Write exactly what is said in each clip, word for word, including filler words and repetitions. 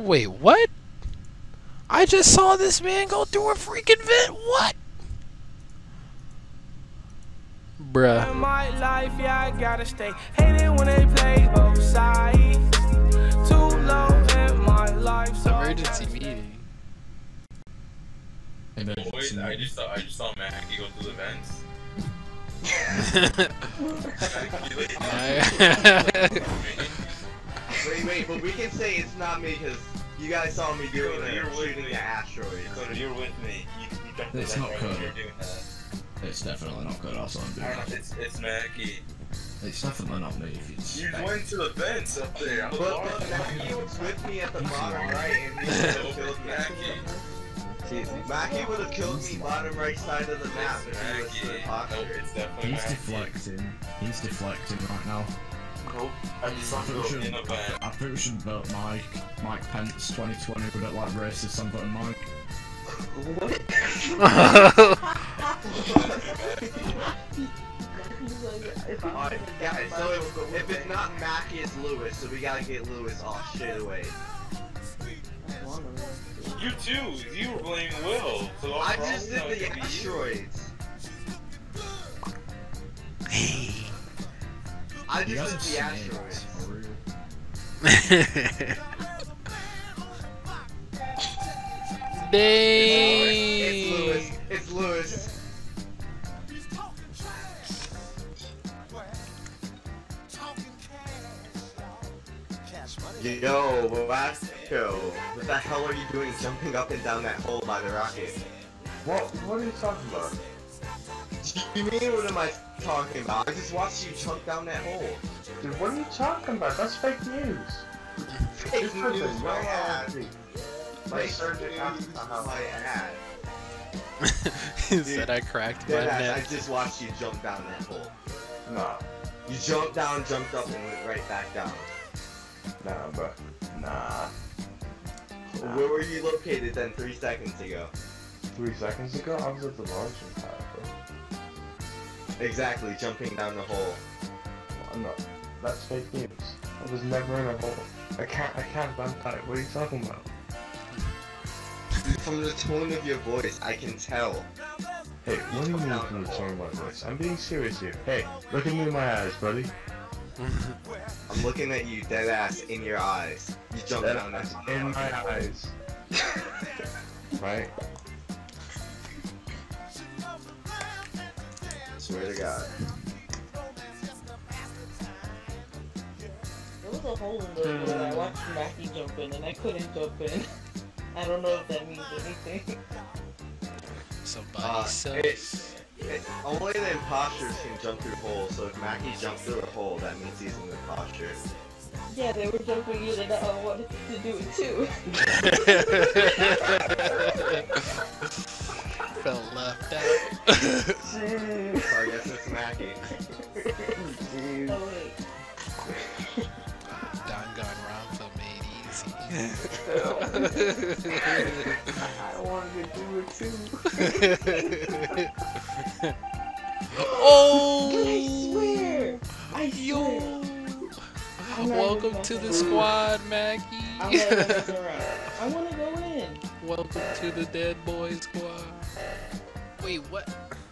Wait, what? I just saw this man go through a freaking vent. What? Bruh. In my life, yeah, I gotta stay hating when they play both sides. Too low in my life, so Emergency meeting. Boys, I just saw I just saw Mackie go through the vents. Wait, wait, but we can say it's not me because you guys saw me doing Cody, it. you're with Shooting me. the asteroid. Cody, you're with me. You, you jumped It's the not vent right when Cody. you're doing that. It's definitely not good. Also, I'm doing I don't know, that. it's it's Mackie. It's definitely not me. If it's You went to the vents up there. I'm the But, bar. but Mackie was with me at the bottom right, and he would have killed Mackie. Mackie would have killed me bottom right side of the map if he was the Mackie. Nope, imposter. it's definitely He's Mackie. deflecting. He's deflecting right now. Nope, I just saw I him think we go should, in a vent. I think we should vote Mike. Mike Pence twenty twenty. We don't like racists. I'm voting Mike. What? Alright, guys, so if, if it's not Mackie, it's Lewis, so we gotta get Lewis off straight away. You too. You were blaming Will. So I just did the asteroids. I You guys just are did the snakes, asteroids. for real. It's Dang. Lewis. It's Lewis. Yo, Vasco, what the hell are you doing jumping up and down that hole by the rocket? What? What are you talking about? You mean what am I talking about? I just watched you jump down that hole. Dude, what are you talking about? That's fake news. Fake This was news, a my no ad. My Fake surgeon news, asked how my ad. He said I cracked my Deadass, I neck. just watched you jump down that hole. Nah, You jumped down, jumped up, and went right back down. nah, bro. Nah. Nah. Where were you located then three seconds ago? Three seconds ago, I was at the launching pad, bro. Exactly, jumping down the hole. I'm not. That's fake news. I was never in a hole. I can't. I can't vampire. What are you talking about? From the tone of your voice, I can tell. Hey, what do you mean from the tone of my voice? I'm being serious here. Hey, look at me in my eyes, buddy. I'm looking at you dead ass in your eyes. You jumped Dead down that ass in my eyes. Right? Swear to God. There was a hole in the road. I watched Mackie jump in and I couldn't jump in. I don't know if that means anything. Somebody Uh, sucks. it's, it, only the imposters can jump through holes, so if Mackie jumped through a hole, that means he's an imposter. Yeah, they were jumping in and I wanted to do it too. Felt left out. So I guess it's Mackie. Oh wait. Don gone wrong for made easy. I wanted to do it too. Oh! I swear! I Yo! swear! I'm not Welcome even to the messing squad, I'm Mackie. not even messing around. I wanna go in. Welcome to the Dead Boy Squad. Wait, what?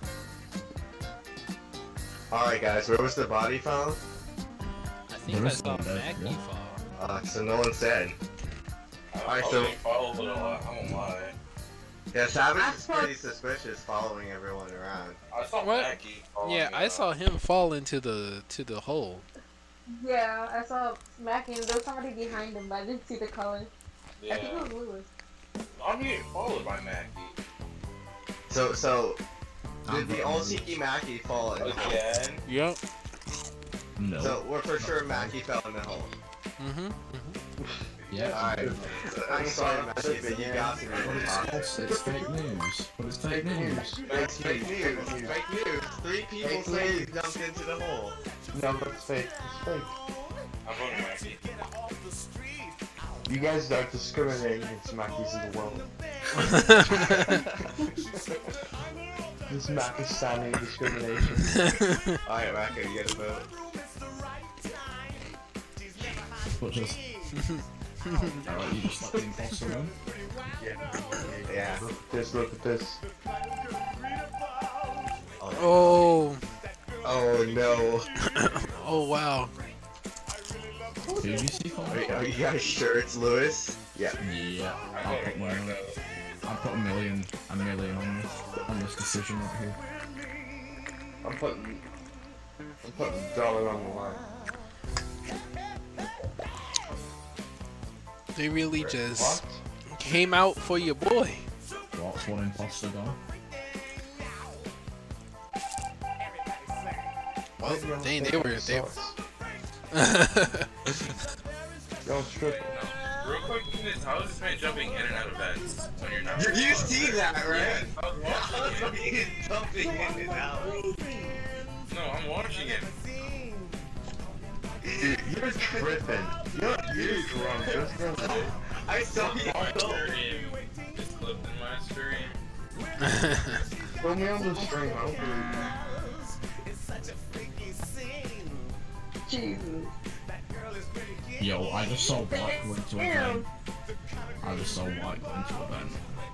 Alright guys, where was the body found? I think I Where's saw the dead Mackie boy? fall. Uh, so no one said. Alright, I so, was followed it a lot. I won't lie. yeah, Savage is pretty suspicious following everyone around. I saw What? Mackie. following Yeah, me I around. saw him fall into the to the hole. Yeah, I saw Mackie and there was somebody behind him, but I didn't see the color. I think it Yeah. was Lewis. I'm getting followed by Mackie. So, so, I'm did the voting All-Seeky Mackie fall in the hole? Again? Yep. No. So, we're for sure Mackie fell in the hole. Mm-hmm. yeah. Alright, I'm sorry Mackie, but you got to be But the it's imposter. false. It's fake news. But it's fake news. It's fake news. Fake news. Three people Fake say you news. jumped into the hole. No, that's fake. It's fake. I'm voting Mackie. You guys are discriminating against Mackies in the world. This Mac is standing discrimination. Alright, Mackie, you get a vote. But just Alright, you just let the imposter run. Yeah. Just look at this. Oh. Oh no. Oh wow. Who did you see for? Are, are you guys sure it's Lewis? Yeah. Yeah. I'll put one on it. I'll put a million, a million on this, on this decision right here. I'm putting, I'm putting a dollar on the line. They really just What? came out for your boy. What's one imposter gone? Well, dang, they were they. Don't trip. Real quick, Venus, how is this man jumping in and out of vents when you're not? You see that, right? Yeah, I was watching it. He's jumping in and out. No, I'm watching it. Dude, you're tripping. You're, you're drunk. Just know. I saw you My go. stream is clipped in my stream. Put me on the stream. I don't believe Jesus. Yo, I just saw White go into a vent. I just saw White go into a vent.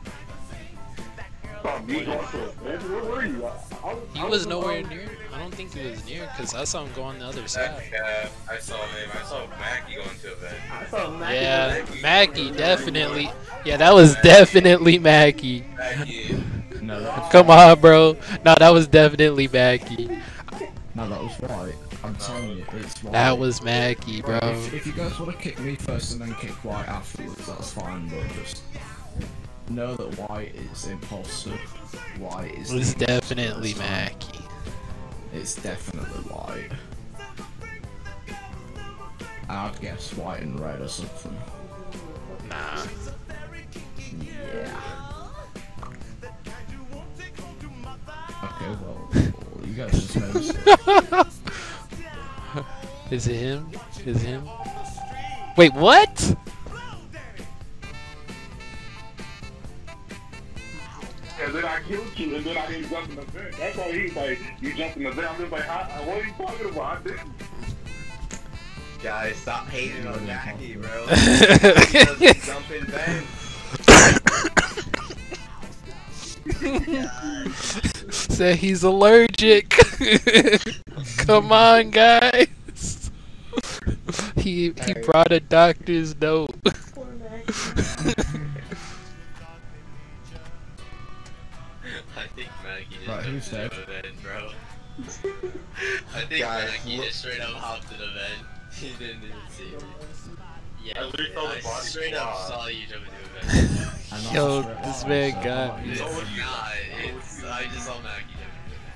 He was nowhere near. I don't think he was near because I saw him go on the other side. Yeah, I saw him. I saw Mackie go into a vent. I saw Mackie. Yeah, Mackie definitely. Yeah, that was definitely Mackie. Mackie. No, that was Come on, bro. No, that was definitely Mackie. No, that was White. I'm telling you, it's White. That was Mackie, bro. If, if you guys want to kick me first and then kick White afterwards, that's fine, but just know that White is imposter. White is. It was the imposter definitely this time. Mackie. It's definitely White. I'd guess White and red or something. Nah. Yeah. Okay, well, you guys just noticed it. Is it him? Is it him? Wait, what? And then I killed you, and then I didn't jump in the vent. That's all he's like, you jumped in the vent. I'm just like, how, what are you talking about? I didn't. Guys, stop hating on Mackie, bro. He doesn't jump in vents. Say he's allergic. Come on, guys. He he brought a doctor's note. Poor Mackie. I think Mackie just Right, jumped who's into that? the vent, bro. I think Guys, Mackie look- just straight up hopped in the vent. He didn't even see me. Yeah, I literally saw the I body straight up fly. saw you jump into a vent. And that's Yo, straight this up, man so got White me. is- It's not. It's, I just saw Mackie jump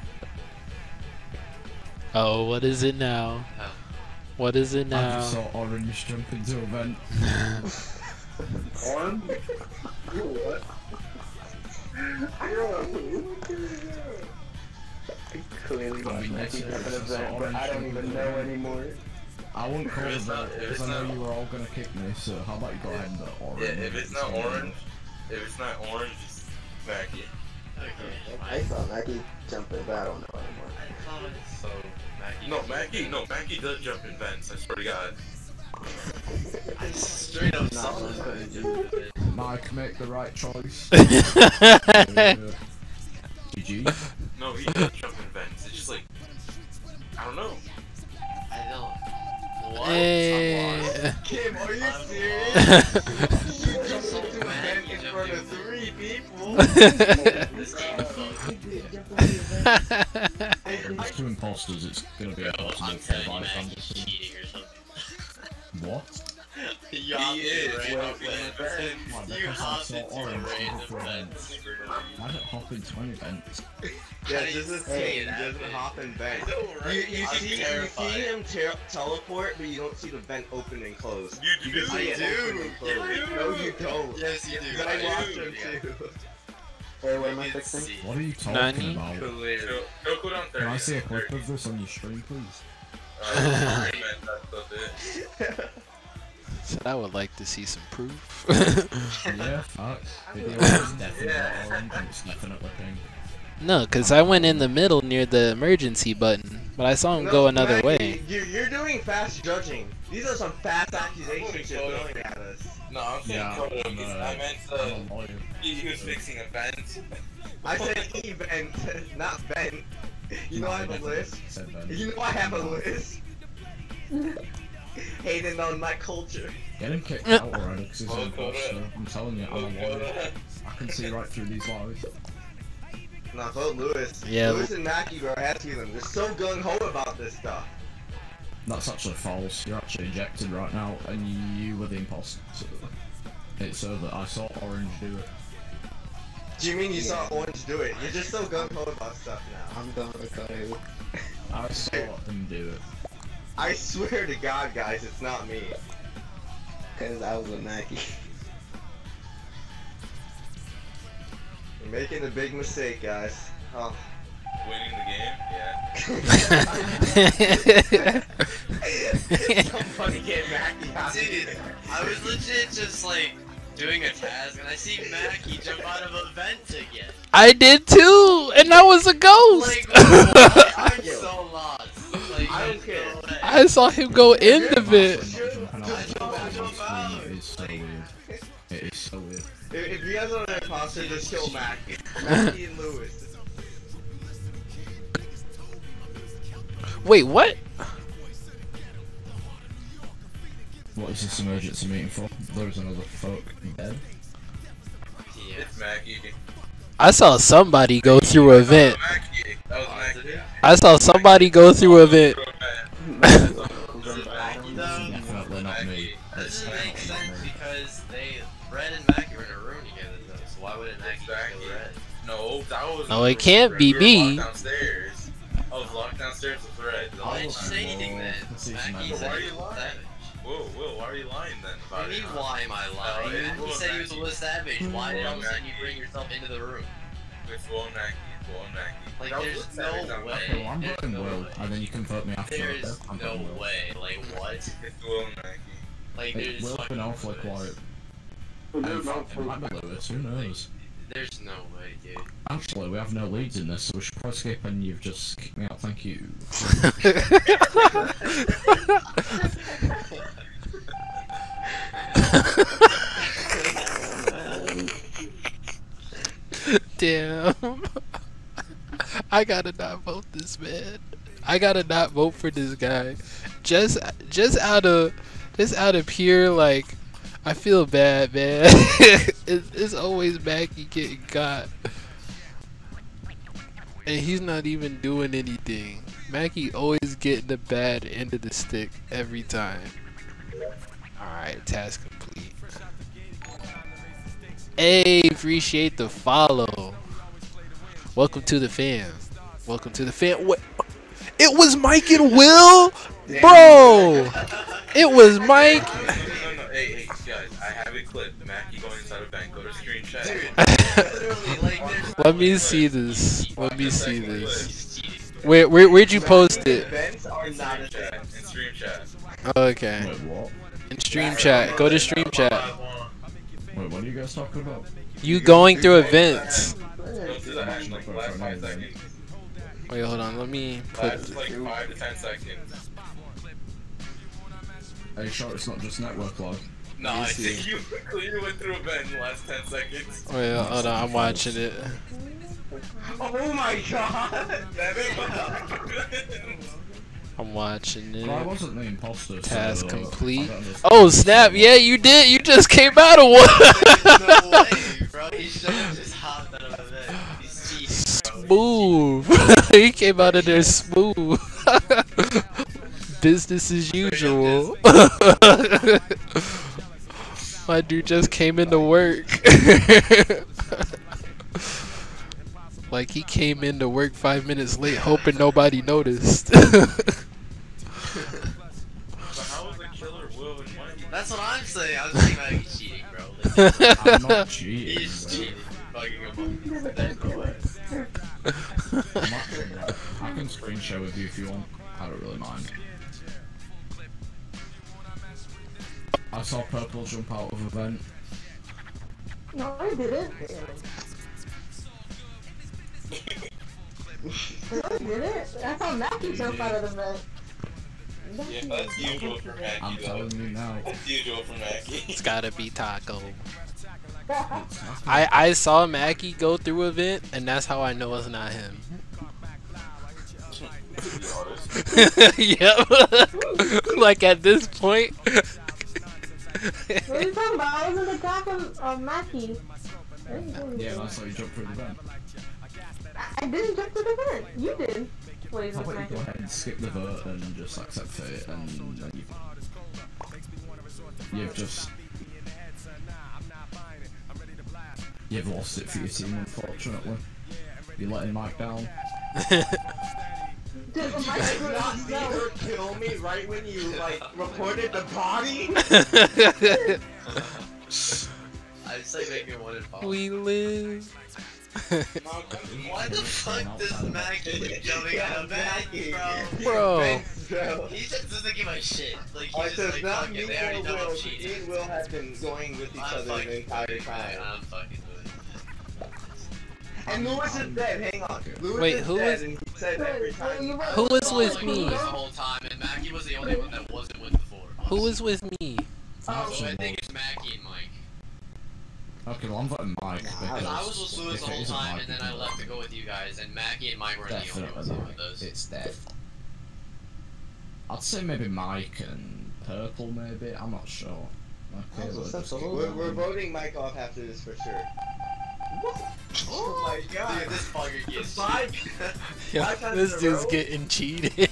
Oh, what is it now? into a vent. What is it I just now? saw Orange jump into a vent. Orange? You what? Clearly, I mean, Mackie that's jumping it. a vent, but I don't even know anymore. I wouldn't call If it it's not- that if because it's I know not- you were all gonna kick me, so how about you go ahead and go orange? Yeah, if it's not orange, if it's not orange, it's Mackie. Okay. I saw Mackie jumping, but I don't know anymore. So Mackie. No, Mackie. No, Mackie does jump in vents. I swear to God. I straight up saw him jump into the vent. Mike, make the right choice. G G. No, he does jump in vents. It's just like I don't know. I don't. What? Eh. Kim, are you I'm serious? lost. You jumped into a vent in front of three people. This game sucks. It's two imposters, it's gonna be a Bro, possible I'm for telling you, by Mackie's cheating or something. What? You He hopped is, in random hopping in vents. Why, You because I hopped saw into orange random before vents. Why did it hop in twenty vents? Yeah, How do just you a say team, that, just man? hop in vent. I know, right? You, you I'm see, you terrified. see him te teleport, but you don't see the vent open and close. You do. You just I see it do. open and close. You do. No, you don't. Yes, you do. But I I watched do, him yeah. too. Hey, what am I You can fixing? see. What are you talking Nani? about? Clear. Go, go cool down thirty. Can I see a clip thirty. of this on your stream, please? Uh, man, that's it. So I would like to see some proof. Yeah, facts. Video is definitely Yeah. orange and it's definitely pink. No, because I went in the middle near the emergency button, but I saw him No, go another Mackie, way. You're, you're doing fast judging. These are some fast accusations you're throwing at us. Lewis. No, I'm saying Yeah, Kodo, I'm, because uh, I meant I'm uh, a lawyer. he, he was fixing a vent. I said event, not Ben. You know No, I have a definitely list. said Ben. You know I have a list. Hating on my culture. Get him kicked out already because he's Oh, an imposter. Kodo. I'm telling you, I'm a Oh, lawyer. Kodo. I can see right through these lies. Nah, vote Lewis. Yeah. Lewis and Mackie, bro, has to be them. They're so gung-ho about this stuff. That's actually false. You're actually ejected right now, and you were the imposter. So it's over. I saw Orange do it. Do you mean you saw Orange do it? You're just so gung-ho about stuff now. I'm done with you. I saw him do it. I swear to God, guys, it's not me. Cause I was with Mackie. You're making a big mistake, guys. Oh. Winning the game? Yeah. Somebody get Mackie out of Dude, here. I was legit just like doing a task and I see Mackie jump out of a vent again. I did too, and I was a ghost. Like, what? I'm so lost. Like, I don't there's care. no way. I saw him go in the vent. It is so weird. It is so weird. If, if you guys are an imposter, just kill Mackie. Mackie and Lewis. Wait, what? What is this emergency meeting for? There's another folk dead. Yeah. It's Mackie. I saw somebody go through a vent. Mackie. That was Mackie. I saw somebody go through a vent. Mackie though? Definitely not me. That doesn't make sense because they, Red and Mackie were in a room together though, so why wouldn't Mackie kill Red? No, that was. No, it can't be we were me. locked downstairs. I was locked downstairs with Red. Why didn't you say anything then? Mackie Why said are he you was lying? savage. Whoa, Whoa, why are you lying then? What do you mean, why am I lying? Oh, Mackie it's said he was a Mackie. little savage. Why did Well, all of a sudden you Mackie. bring yourself into the room? It's Will Mackie. Will Mackie. Like, That was there's what Savage no done. way. Okay, well, I'm There's voting no Will, way. and then you can vote me after. There's I'm no voting Will. way. Like, what? It's Will Mackie. Like, It there's Will's been fucking awfully no quiet. There's And no it might be Lewis, who knows? There's no way, dude. Actually, we have no leads in this, so we should probably skip and you've just kicked me out, thank you. Damn. I gotta not vote this man. I gotta not vote for this guy. Just just out of just out of pure like I feel bad, man. it's, it's always Mackie getting caught. And he's not even doing anything. Mackie always getting the bad end of the stick every time. Alright, task complete. Hey, appreciate the follow. Welcome to the fam. Welcome to the fam. What? It was Mike and Will? Bro! It was Mike. No, no, no, hey, hey, guys, I have it clipped. Mackie going inside a bank. Go to screenshot. Literally, like, there's Let me see this. Let me see this. Where, where, where'd you post it? Events are not a thing. In stream chat. Okay. Wait, what? In stream chat. Go to stream chat. Wait, what are you guys talking about? You going through events. Go to the action like last five seconds. Wait, hold on. Let me put. Last like five to ten seconds. Are you sure it's not just network lag? No, I think you clearly went through a vent in the last ten seconds. Wait, hold on. I'm watching it. Oh my God! I'm watching But I it. wasn't the imposter. Task so, uh, complete. I don't understand. Oh snap! Yeah, you did. You just came out of one. no way, bro. He should have just hopped out of the bed. He's cheating, bro. Smooth. He came out of there smooth. Business as usual. My dude just came into work. Like he came into work five minutes late, hoping nobody noticed. So how was the killer Will and Mikey? That's what I'm saying. I was thinking about he's cheating, bro. Like, I'm not cheating. he's bro. cheating. Fucking him up. There's no way. I'm actually not. I can screen share with you if you want. I don't really mind. I saw Purple jump out of a vent. No, I didn't. No, I didn't. I saw Mackie jump out of the vent. Yeah, that's usual for Mackie. I'm telling you now. That's usual for Mackie. It's gotta be Taco. I I saw Mackie go through a vent, and that's how I know it's not him. Yep. Like at this point. What are you talking about? I was in the back of, of Mackie. Yeah, that's how you jump through the vent. I didn't jump to the vent. You did. Wait, How what's about you Mackie? go ahead and skip the vert and just accept fate, and then you, you've just you've lost it for your team, unfortunately. You're letting Mike down. Did Did Mike you not see her kill me right when you like reported the body? I just like making one imposter. We live. Why the fuck does Mackie keep jumping out of Mackie, bro? Bro. He just doesn't give a shit. Like, he Oh, just so like, it's not fuck me it, they already or know Will. I'm Me cheating. and Will have been going with each I'm other the fucking entire doing it, time. I'm fucking doing it. And Lewis is dead, hang on. Lewis Wait, is who dead is- and he said every time. Who was All with like me? Lewis the whole time, and Mackie was the only one that wasn't with before. Who was with me? So I think it's Mackie and Mike. Okay, well I'm voting Mike. Because Because I was with Lewis if the it whole isn't time, Mike, and then I left to go with you guys, and Mackie and Mike were the only ones definitely with us. it's dead. I'd say maybe Mike and Purple, maybe. I'm not sure. Okay, Also, let's sensible. go we're, with we're him. voting Mike off after this for sure. Oh my god. Dude, this fucker gets Five- cheated. Yo, Five times this in a dude's row? getting cheated.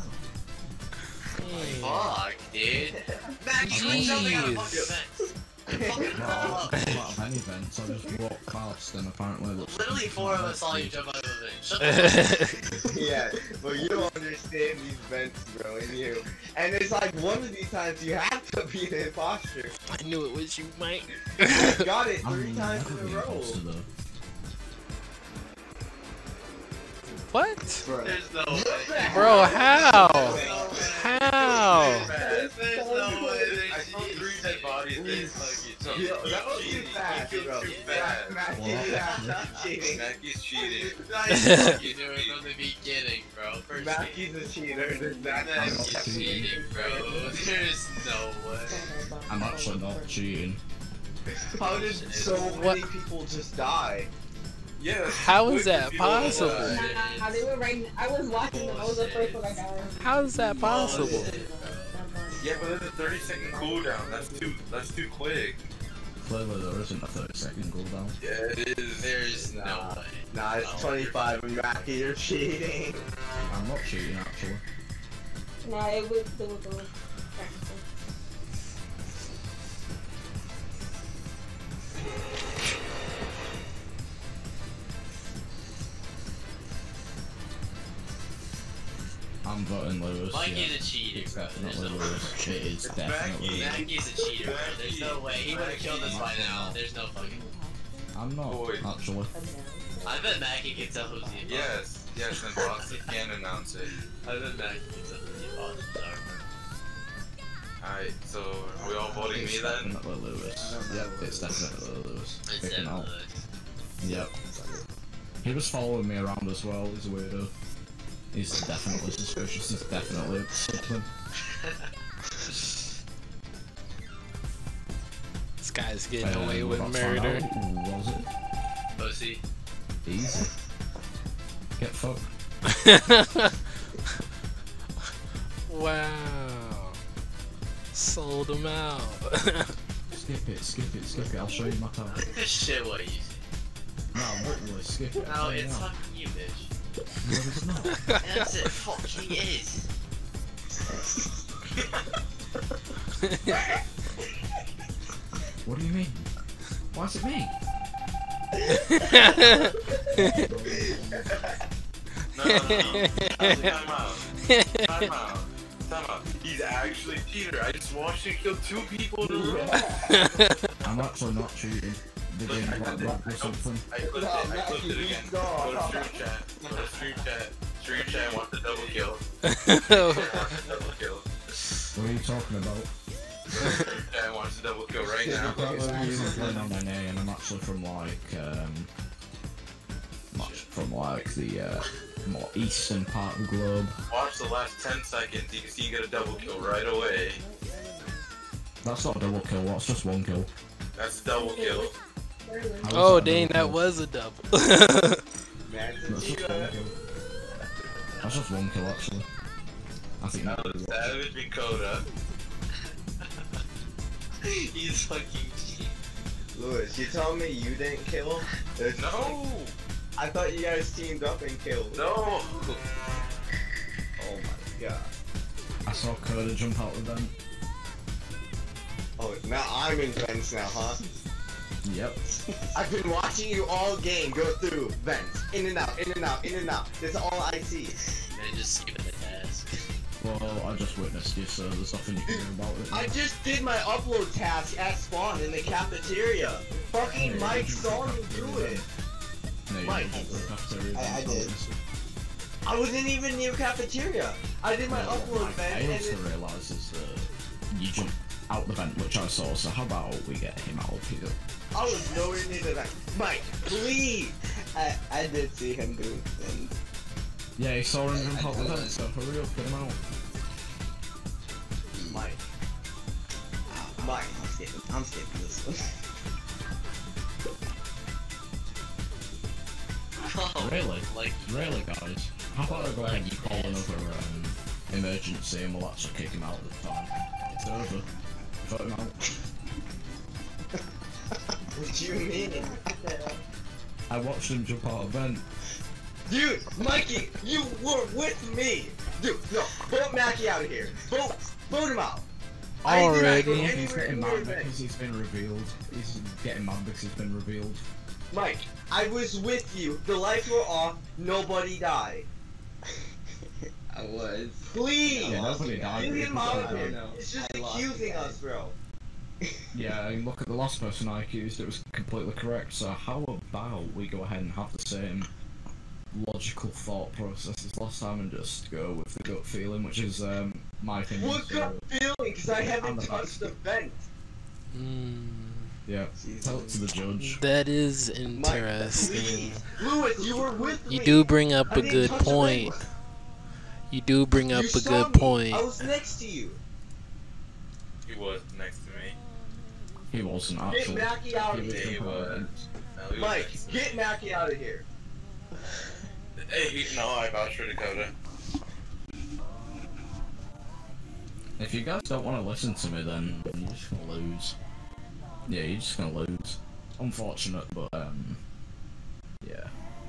Fuck, dude. Mackie, quit jumping out of fucking Jeez. vents. Well, Fuck. a lot of any events, I just walk past and apparently it looks Literally like four of it's us saw you dead. jump out of the vent. Shut the fuck up. Yeah, well you don't understand these vents, bro, and you. And it's like one of these times you have to be an imposter. I knew it was you, Mike. I got it I three mean, times that in could a be row. imposter though. What? There's no way. Bro, how? There's no way. How? There's no way. I saw three dead bodies. They fucking Yo, that was too fast, You bro. too fast. Mackie, Well, yeah, cheating. Mackie's cheating. You knew it from the beginning, bro. First Mackie's a cheater. There's that. Mackie's cheating, bro. There's no way. I'm actually not cheating. How did so What? many people just die? Yeah. How is that possible? Nah, they were right. I was watching them. I was the first one I got. How is that possible? Yeah, but there's a thirty second cooldown. That's too. That's too quick. Clearly there isn't a thirty second cooldown. Yeah, it is. There's no Nah. way. Nah, it's twenty-five and Mackie, you're cheating. I'm not cheating actually. Nah, it was it was a technical. I'm voting Lewis. Mike yeah. is a cheater, It's bro. There's definitely no way. Lewis. It is It's definitely Mackie. Lewis. Mackie's a cheater, bro. There's no way. He would have killed us by now. There's no fucking. I'm not, Boy. actually. I bet Mackie can tell who's the imposter. Yes. Yes, and Boxy can announce it. I bet Mackie can tell who the imposters are, bro. Alright, so are we all voting me It's then? definitely Lewis. Yep, it's definitely Lewis. It's Picking out. definitely. Yep. He was following me around as well, he's a weirdo. He's definitely suspicious, he's definitely up to something. This guy's getting Um, away with let's find murder. out. Who was it? Pussy. Easy. Get fucked. Wow. Sold him out. Skip it, skip it, skip it, I'll show you my card. Shit, what you No, literally, skip it. No, I'll show you it's now. fucking you, bitch. No, it's not. Yes, it fucking is. What do you mean? Why is it me? No, no, no. Time out. Time out. Time out. He's actually a cheater. I just watched him kill two people in a row. I'm actually not cheating. They Look, gave me I like did that or it. something. I clipped it. I clipped it again. Go to stream chat. Go to stream chat. Stream chat wants the double kill. Wants the double kill. What are you talking about? Stream chat wants the double kill right now. It's actually playing on N A and I'm actually from like, um, much from like the, uh, more eastern part of the globe. Watch the last ten seconds, you can see you get a double kill right away. That's not a double kill, that's just one kill. That's a double kill. Oh dang, that was a double. That's just one kill. That's just one kill actually. I think That that was was Savage and Coda. He's fucking cheap. Lewis, you telling me you didn't kill him? There's No! I thought you guys teamed up and killed. No! Oh my god. I saw Coda jump out of them. Oh, now I'm in vents now, huh? Yep. I've been watching you all game go through vents. In and out, in and out, in and out. That's all I see. And just skipping the task. Well, I just witnessed you, so there's nothing you can do about it. I just did my upload task at spawn in the cafeteria. Fucking Mike saw me do it. No, you Mike. didn't go to the cafeteria. I, I did. I wasn't even near cafeteria. I did my No, upload what I vent failed and to then... realise is that you jumped out the vent, which I saw, so how about we get him out of here? I was nowhere near the vent. Mike, please! I, I did see him do it. And... Yeah, he saw him jump out the vent, so hurry up, get him out. Mike. Mike, I'm skipping. I'm skipping this one. Oh, Really? Like, Really, guys? How about I go ahead and you call another um, emergency and we'll actually kick him out at the time? It's over. Vote him out. What do you mean? I watched him jump out of vent. Dude, Mikey, you were with me! Dude, no, vote Mackie out of here. Vote, vote him out. Already. He's He's getting mad because he's been revealed. He's getting mad because he's been revealed. Mike, I was with you. The lights were off. Nobody died. I was. Please! Yeah, nobody died. Get him out of Nobody here. died. It's just I lost accusing the us, bro. Yeah, and look at the last person I accused, it was completely correct, so how about we go ahead and have the same logical thought process as last time and just go with the gut feeling, which is um, my opinion. What so, gut feeling? Because I I'm haven't the touched the vent. Mm, yeah, tell it to the judge. that is Mike, interesting. please. Lewis, you were with me. You do bring up I a didn't good touch the point. vent. You do bring up You a saw good me. point. I was next to you. He was next to me. He wasn't Get actually. Mackie out He of was here. He jumping out of was. vent. No, he was Mike, next to me. get Mackie out of here. Hey, he- no, I vouch for Dakota. If you guys don't want to listen to me, then you're just gonna lose. Yeah, you're just gonna lose. Unfortunate, but um, yeah.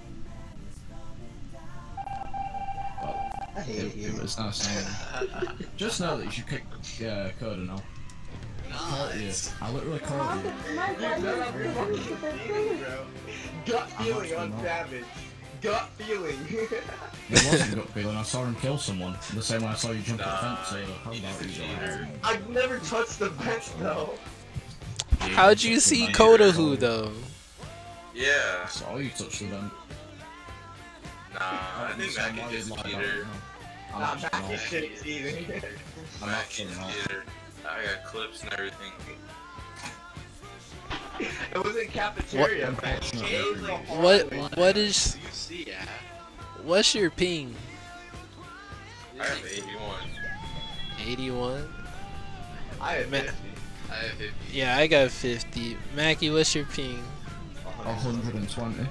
Well, I hate it, you. it was nice knowing you. Just know that you should kick uh, Coda now. Caught you. nice. I literally caught you. Mike, why Dude, you none of your fucking keep it feeling, bro. Gut I'm feeling actually on not. Savage. Gut feeling. It wasn't gut feeling. I saw him kill someone the same way I saw you jump at the fence. So how Nah, about he's you a go ahead? I've never touched the vent though. Yeah, How'd you touched the see vent. Coda who though? Yeah. I saw you touch the vent. Nah, I think Sam, why Mackey you just lie about cheater. it? No. I'm Nah, actually Mackie not. shit cheating. I'm Mackey actually just not. cheater. I got clips and everything. It was in cafeteria, What- man. It was a What hallway. what is You see, yeah. what's your ping? I have eighty-one. eighty-one? I had Man. fifty. I have fifty. Yeah, I got fifty. Mackie, what's your ping? one hundred twenty.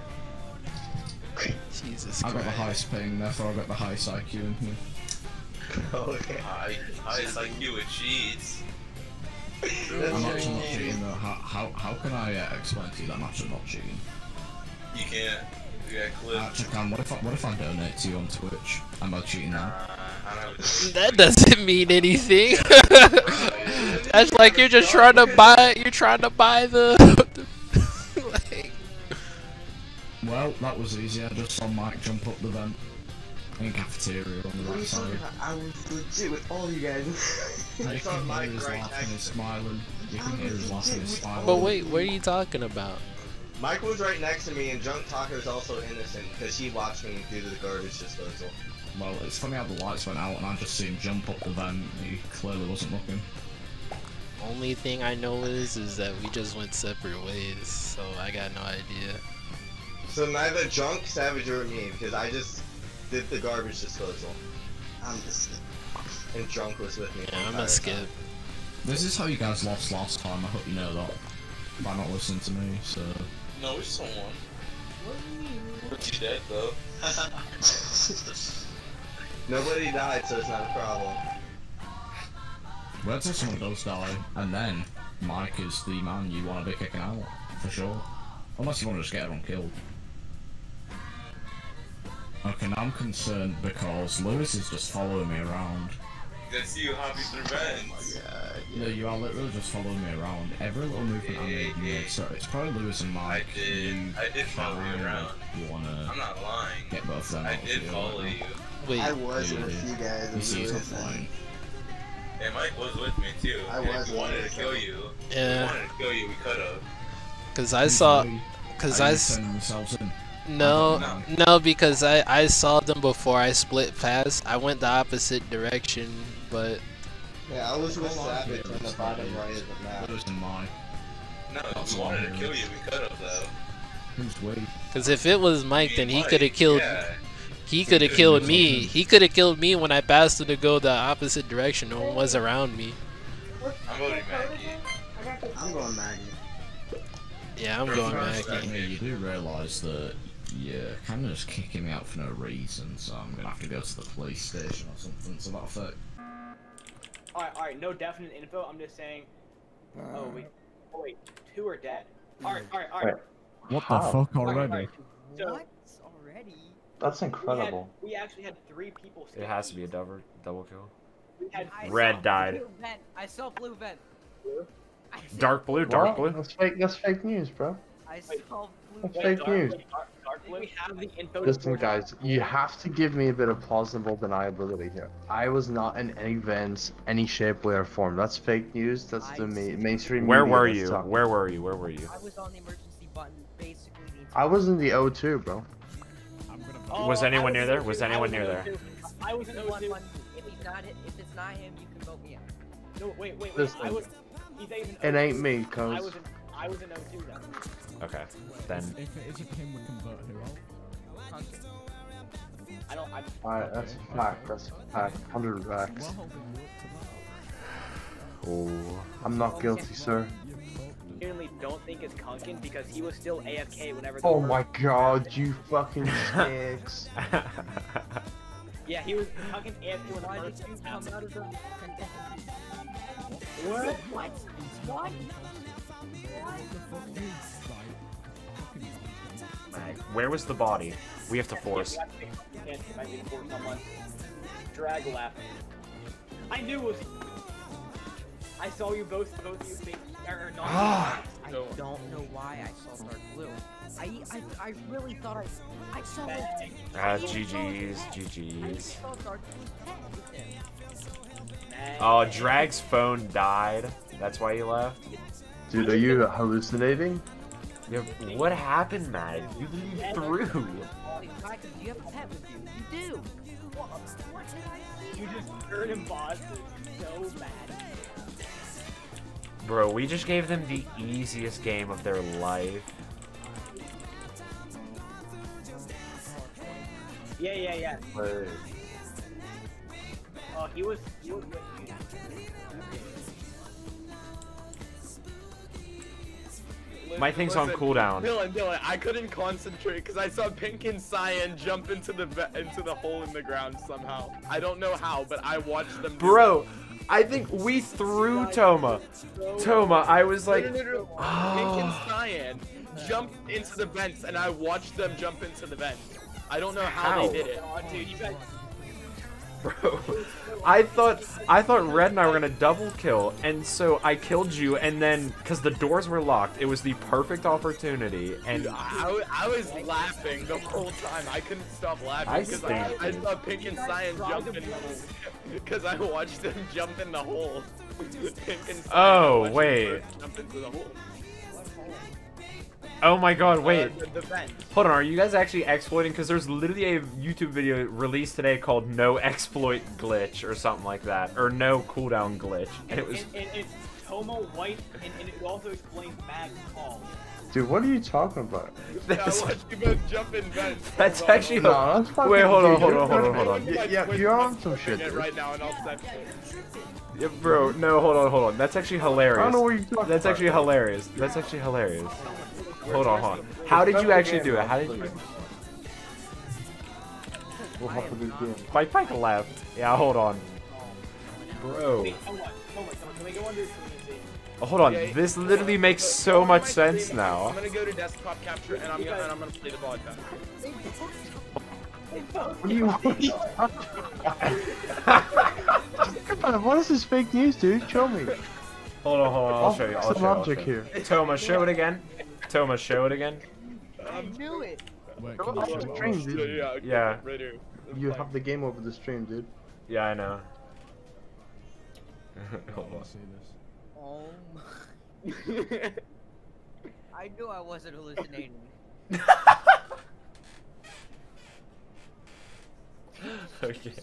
Jesus I got the Christ. highest ping, therefore I got the highest I Q in here. Okay. I, I just like you with cheats. That's I'm your actually not cheating. cheating though. How, how, how can I uh, explain to you that I'm actually not cheating? You can't. You got I clips. actually can. What if I, what if I donate to you on Twitch? Am I cheating now? Uh, I don't know. That doesn't mean anything. That's like you're just trying to buy. You're trying to buy the. like, Well, that was easy. I just saw Mike jump up the vent in cafeteria on the right side. I was legit with all you guys. You I saw can hear Mike his right laughing and next to me. smiling. You can hear his laughing and smiling. but wait, what are you talking about? Mike was right next to me, and Junk Talker's also innocent because he watched me do the garbage disposal. Well, it's funny how the lights went out and I just see him jump up the vent. He clearly wasn't looking. Only thing I know is is that we just went separate ways, so I got no idea. So neither Junk, Savage, or me, because I just did the garbage disposal. I'm just and Drunk was with me. Yeah, I'm gonna skip. Time. This is how you guys lost last time. I hope you know that by not listening to me. So. No, it's someone. But you dead though. Nobody died, so it's not a problem. Wait till someone does die, and then Mike is the man you want to be kicking out, for sure. Unless you want to just get everyone killed. Okay, now I'm concerned because Lewis is just following me around. That's you, hobby revenge. Oh my god. Yeah, you are literally just following me around. Every little movement I made, you made. So it's probably Lewis and Mike. I did. You I did follow you around. You wanna I'm not lying. get both of them I out did of follow you. you. Wait. I was Yeah, with yeah. you guys. You and see, he's Lewis not and- lying. Yeah, Mike was with me too. I And was If we wanted to with kill you. you, if Yeah. we wanted to kill you, we could have. Cause I saw, Usually, cause are I you s- turning themselves in? no, No. no, because I I saw them before I split past. I went the opposite direction, but Yeah, I was with Hold on Savage here, on the it's bottom not right of the map. Lewis and Mike. No, That's if we wanted to all kill here. you, we could have though. Who's we? cause if it was Mike, then he Mike, could have killed. Yeah. He could have could've killed done me. something. He could have killed me when I passed him to go the opposite direction. No one was around me. I'm voting Maggie. I got the I'm going Maggie. Yeah, I'm You're going first, Maggie. Yeah, you do realise that you're kind of just kicking me out for no reason, so I'm gonna have to go to the police station or something to that effect. Alright, alright, no definite info, I'm just saying. Oh, wait. Oh, wait, two are dead. Alright, alright, alright. What How? the fuck Alright, already? alright. So, What? Already? That's we, had, incredible. we actually had three people It has to be a double double kill. We had I Red saw died. Blue vent. I saw blue vent. I saw- Dark blue, dark What? blue. That's fake. That's fake news, bro. I saw blue That's vent. fake news. Dark, dark blue. We have the info. Listen, guys, you have to give me a bit of plausible deniability here. I was not in any vents, any shape, way, or form. That's fake news. That's the ma mainstream Where media were that's you? talking. Where were you? Where were you? I was on the emergency button basically the entire I was in the O two, bro. Oh, Was I anyone near in there? O two, Was I anyone in near O there? two. I was in O one two. one. If he's not it, if it's not him, you can vote me out. No, wait, wait, wait. Listen, I was. He's in It O two. ain't me, I cuz. was in. I was in O two then. Okay, then. If it isn't him, we can vote who out? I don't. I, Alright, that's a fact. That's a fact. one hundred racks. Oh. I'm not guilty, sir. genuinely don't think it's Kunkin because he was still A F K whenever. the Oh first- my god, you fucking sticks. Yeah, he was Kunkin A F K when the Why first did you two come happened. out of the... What? What? What? Where was the body? We have to force. Yeah, we have to- I think force someone. Drag left. I knew it was. I saw you both. Both of you think or not. I don't know why I saw dark blue. I I, I really thought I I saw it. Ah, G G's, G G's. I saw dark blue head. Oh, Drag's phone died. That's why he left. Dude, are you hallucinating? Yeah, what happened, Matt? You leave through. Do you have a pet with you? You do. You just turned him boss so bad. Bro, we just gave them the easiest game of their life. Yeah, yeah, yeah. Wait. Oh, he was. He was with you. My thing's on cooldown. Dylan, Dylan, I couldn't concentrate because I saw Pink and Cyan jump into the ve- into the hole in the ground somehow. I don't know how, but I watched them. do Bro, I think we threw Toma. Toma, I was like, No, no, no, no. Pink and Cyan jumped into the vents, and I watched them jump into the vents. I don't know how, How? they did it. Oh, dude, you guys. bro, I thought I thought Red and I were gonna double kill, and so I killed you, and then because the doors were locked, it was the perfect opportunity, and I, w- I was laughing the whole time. I couldn't stop laughing I because I, stand- I saw Pink and Cyan jump in the hole. Because I watched them jump in the hole. Pink and Cyan, I Oh, watched them wait. first jump into the hole. oh my god, wait. Uh, the, the vent. Hold on, are you guys actually exploiting? Because there's literally a YouTube video released today called No Exploit Glitch or something like that. Or No Cooldown Glitch. And it was. And, and, and it's Tomo White, and, and it also explains Mag Call. Dude, what are you talking about? I watched you both jump in vents. That's Hold on, actually hold No, that's fucking. Wait, hold on, dude, hold you're on, hold on, gonna- hold on. Yeah, yeah, you're on some shit, it dude. right now, and I'll set it. Yeah, bro, no, hold on, hold on. That's actually hilarious. I don't know what you're talking That's about. actually hilarious. That's actually hilarious. Hold on, hold on. How did you actually do it? How did you? We'll have a good game. My bike left. Yeah, hold on. Bro. Wait, hold on, hold on, can we go under screen and see? Oh, hold on. Yeah, This literally makes so much sense now. I'm gonna go to desktop capture, and I'm gonna and I'm gonna play the vodka. What are you? Come on, what is this fake news, dude? Show me. Hold on, hold on. I'll show you. I'll Some show you. I'll object show you. here. Thomas, show it again. Thomas, show it again. I knew it. Wait, Go can you off show the me? stream, Yeah, dude. yeah, okay, Yeah. right here. You have the game over the stream, dude. Yeah, I know. I Hold on. wanna see this. Oh my. I knew I wasn't hallucinating. Okay.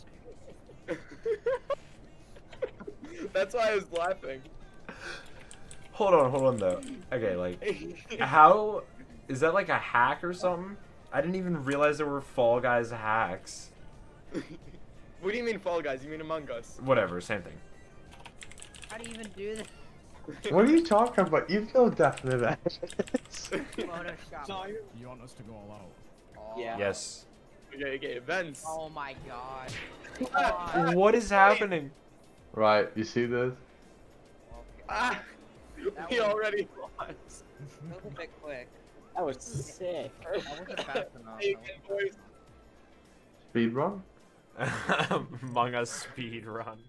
That's why I was laughing. Hold on, hold on though. Okay, like, how is that like a hack or something? I didn't even realize there were Fall Guys hacks. What do you mean Fall Guys? You mean Among Us? Whatever, same thing. How do you even do this? What are you talking about? You've no definite evidence. Photoshop. You want us to go all out? Yeah. Yes. Okay, okay, events. Oh my god. Ah, what is happening? Right, you see this? Ah, That we was- already lost. A little bit quick. That was sick. I wasn't fast enough. Hey, boys. Speed run? Among Us speed run.